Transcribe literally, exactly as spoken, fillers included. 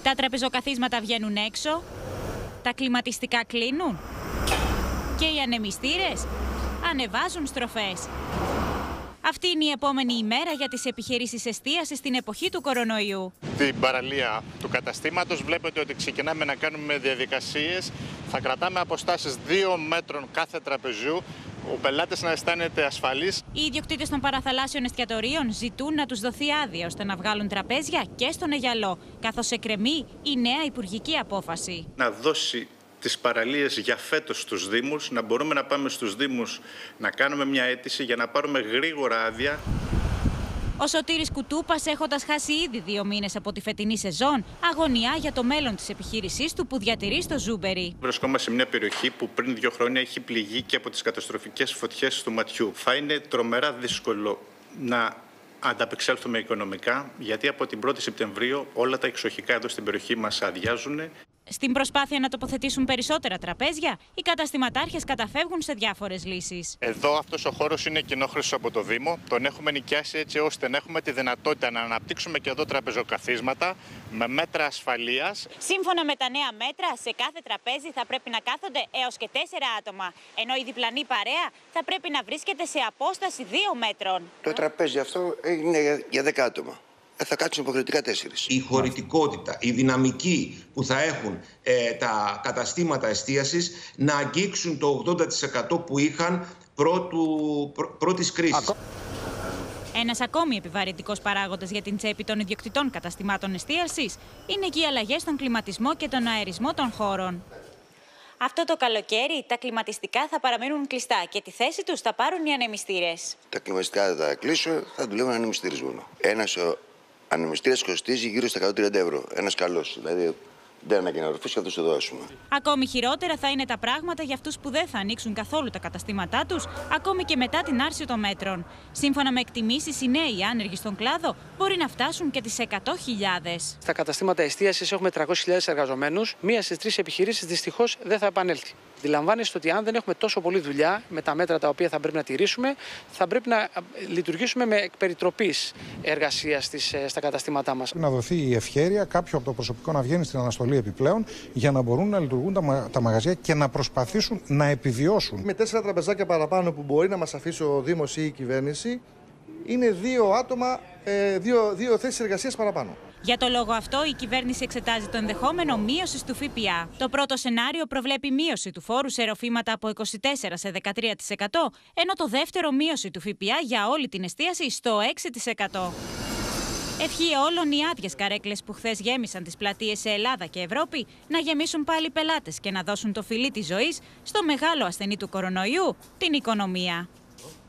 Τα τραπεζοκαθίσματα βγαίνουν έξω, τα κλιματιστικά κλείνουν και οι ανεμιστήρες ανεβάζουν στροφές. Αυτή είναι η επόμενη ημέρα για τις επιχειρήσεις εστίασης στην εποχή του κορονοϊού. Την παραλία του καταστήματος βλέπετε ότι ξεκινάμε να κάνουμε διαδικασίες. Θα κρατάμε αποστάσεις δύο μέτρων κάθε τραπεζιού. Ο πελάτης να αισθάνεται ασφαλής. Οι ιδιοκτήτες των παραθαλάσσιων εστιατορίων ζητούν να τους δοθεί άδεια ώστε να βγάλουν τραπέζια και στον Αιγιαλό, καθώς εκκρεμεί η νέα υπουργική απόφαση. Να δώσει τις παραλίες για φέτος στους Δήμους, να μπορούμε να πάμε στους Δήμους να κάνουμε μια αίτηση για να πάρουμε γρήγορα άδεια. Ο Σωτήρης Κουτούπας, έχοντας χάσει ήδη δύο μήνες από τη φετινή σεζόν, αγωνιά για το μέλλον της επιχείρησής του που διατηρεί στο Ζούμπερι. Βρισκόμαστε σε μια περιοχή που πριν δύο χρόνια έχει πληγεί και από τις καταστροφικές φωτιές του ματιού. Θα είναι τρομερά δύσκολο να ανταπεξέλθουμε οικονομικά, γιατί από την πρώτη Σεπτεμβρίου όλα τα εξοχικά εδώ στην περιοχή μας αδειάζουν. Στην προσπάθεια να τοποθετήσουν περισσότερα τραπέζια, οι καταστηματάρχες καταφεύγουν σε διάφορες λύσεις. Εδώ αυτός ο χώρος είναι κοινόχρηστος από το Δήμο. Τον έχουμε νοικιάσει έτσι ώστε να έχουμε τη δυνατότητα να αναπτύξουμε και εδώ τραπεζοκαθίσματα με μέτρα ασφαλείας. Σύμφωνα με τα νέα μέτρα, σε κάθε τραπέζι θα πρέπει να κάθονται έως και τέσσερα άτομα, ενώ η διπλανή παρέα θα πρέπει να βρίσκεται σε απόσταση δύο μέτρων. Το τραπέζι αυτό είναι για δέκα άτομα. Θα κάτσουν υποχρεωτικά τέσσερις. Η χωρητικότητα, η δυναμική που θα έχουν ε, τα καταστήματα εστίασης να αγγίξουν το ογδόντα τοις εκατό που είχαν πρώτου, πρω, πρώτης κρίσης. Ένας ακόμη επιβαρυντικός παράγοντας για την τσέπη των ιδιοκτητών καταστημάτων εστίασης είναι και οι αλλαγές στον κλιματισμό και τον αερισμό των χώρων. Αυτό το καλοκαίρι τα κλιματιστικά θα παραμείνουν κλειστά και τη θέση τους θα πάρουν οι ανεμιστήρες. Τα κλιματιστικά θα κλείσω, θα δουλεύουν ανεμιστήρες μόνο. Ένας ο ανεμιστήρας κοστίζει γύρω στα εκατόν τριάντα ευρώ. Ένας καλός. Δηλαδή δεν ανάγκη να ορφήσει και θα τους το δώσουμε. Ακόμη χειρότερα θα είναι τα πράγματα για αυτούς που δεν θα ανοίξουν καθόλου τα καταστήματά τους, ακόμη και μετά την άρση των μέτρων. Σύμφωνα με εκτιμήσεις, οι νέοι άνεργοι στον κλάδο μπορεί να φτάσουν και τις εκατό χιλιάδες. Στα καταστήματα εστίασης έχουμε τριακόσιες χιλιάδες εργαζομένους. Μία στις τρεις επιχειρήσεις δυστυχώς δεν θα επανέλθει. Αντιλαμβάνεστε ότι αν δεν έχουμε τόσο πολλή δουλειά με τα μέτρα τα οποία θα πρέπει να τηρήσουμε, θα πρέπει να λειτουργήσουμε με εκπεριτροπής εργασίας στα καταστήματά μας. Να δοθεί η ευχέρεια κάποιο από το προσωπικό να βγαίνει στην αναστολή επιπλέον για να μπορούν να λειτουργούν τα, μα... τα μαγαζιά και να προσπαθήσουν να επιβιώσουν. Με τέσσερα τραπεζάκια παραπάνω που μπορεί να μας αφήσει ο Δήμος ή η κυβέρνηση, είναι δύο άτομα, ε, δύο, δύο θέσεις εργασίας παραπάνω. Για το λόγο αυτό, η κυβέρνηση εξετάζει το ενδεχόμενο μείωσης του ΦΠΑ. Το πρώτο σενάριο προβλέπει μείωση του φόρου σε ροφήματα από είκοσι τέσσερα τοις εκατό σε δεκατρία τοις εκατό, ενώ το δεύτερο μείωση του ΦΠΑ για όλη την εστίαση στο έξι τοις εκατό. Ευχή όλων οι άδειες καρέκλες που χθες γέμισαν τις πλατείες σε Ελλάδα και Ευρώπη να γεμίσουν πάλι πελάτες και να δώσουν το φιλί της ζωής στο μεγάλο ασθενή του κορονοϊού, την οικονομία.